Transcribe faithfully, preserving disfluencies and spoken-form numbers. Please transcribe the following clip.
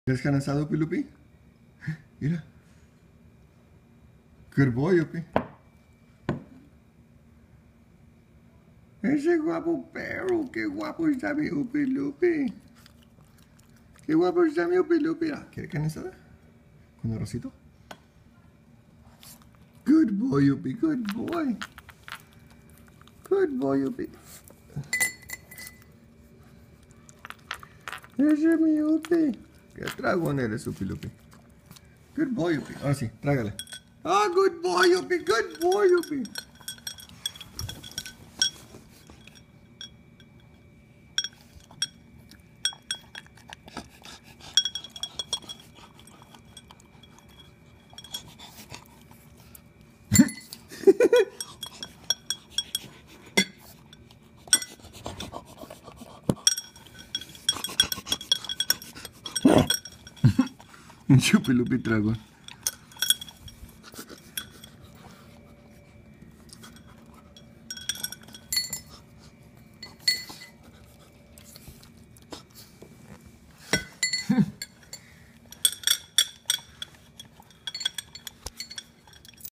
¿Eres cansado, Upi Lupi? Mira. Good boy, Upi. Ese guapo perro, qué guapo está mi Upi Lupi. Qué guapo está mi Upi Lupi. Ah, ¿quiere carne asada? ¿Con arrocito? Good boy, Upi, good boy. Good boy, Upi. Ese es mi Upi. Qué tragón eres, Upi Lupi. Good boy, Upi. Ahora sí, trágale. Ah, good boy, Upi, good boy, Upi. Chupi Lupi trago.